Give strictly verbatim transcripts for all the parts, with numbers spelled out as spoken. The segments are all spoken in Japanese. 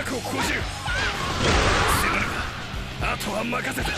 策を講じる。すまぬがあとは任せた。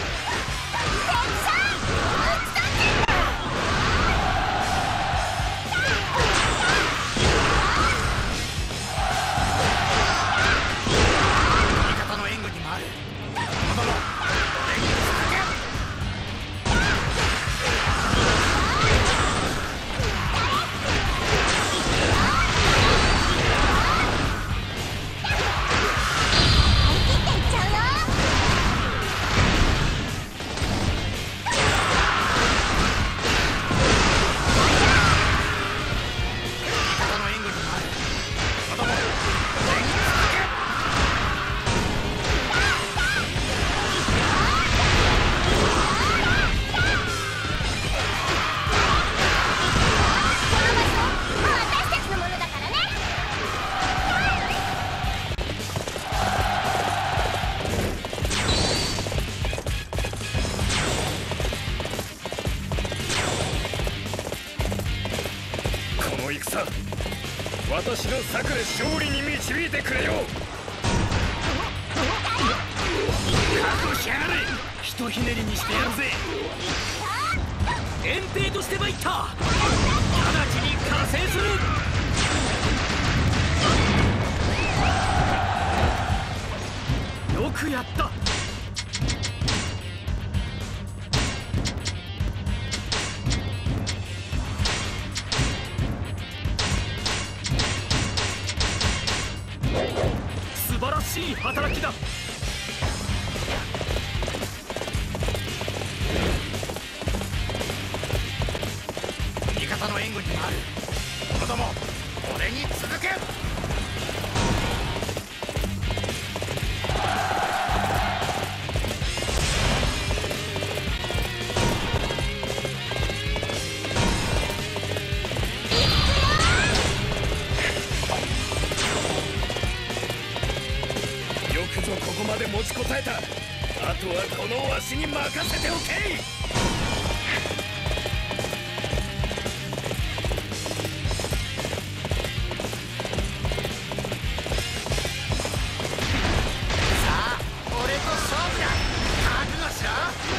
私の策で勝利に導いてくれよ。覚悟しやがれ。ひとひねりにしてやるぜ。遠征として参った。直ちに加勢する。よくやった。素晴らしい働きだ。味方の援護に回る。このども俺に続け。ここまで持ちこたえた。あとはこのわしに任せておけ。さあ俺と勝負だ。覚悟しろ。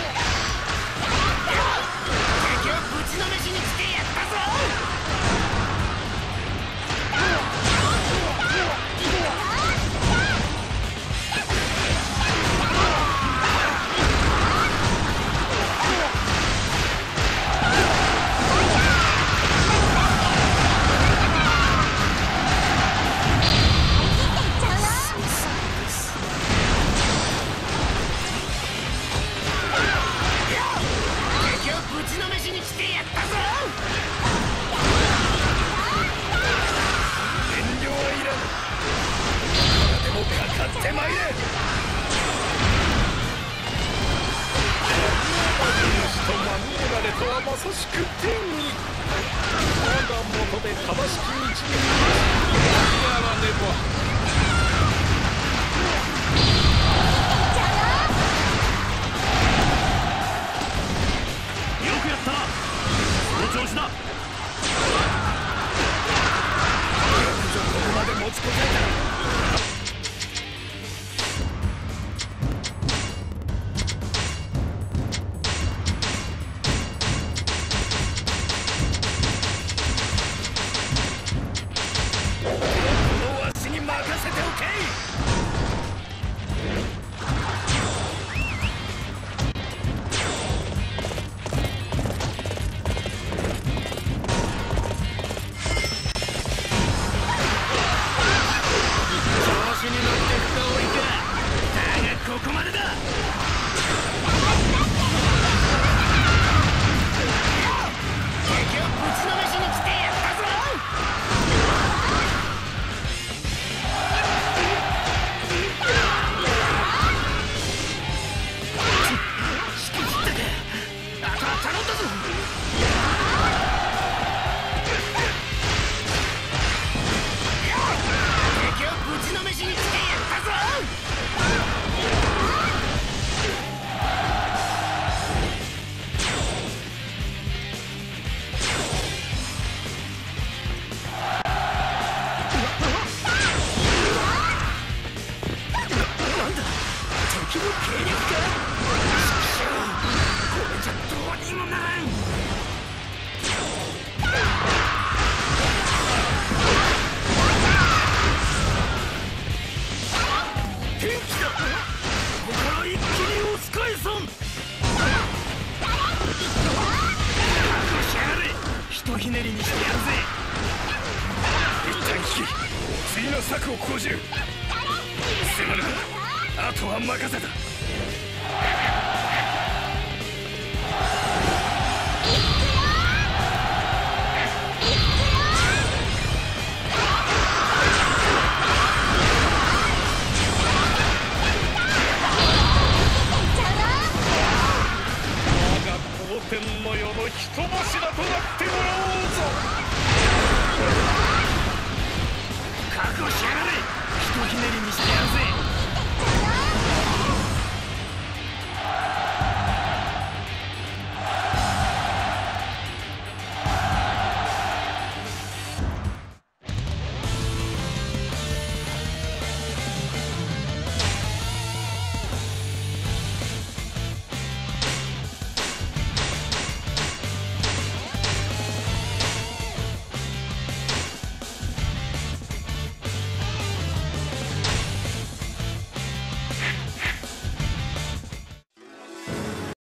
敵をぶちのめしにしてやったぞ。手前で主と守られとはまさしく天意。我が元で正しき道にやらねば。よくやった。その調子だ。よくぞここまで持ちこたえた。任敵の計略か。これじゃどうにもならん。天気だ。ここから一気に押し返さん。しやがれ。ひとひねりにしてやるぜ。一旦引き、次の策を講じる。すまぬ、あとは任せた。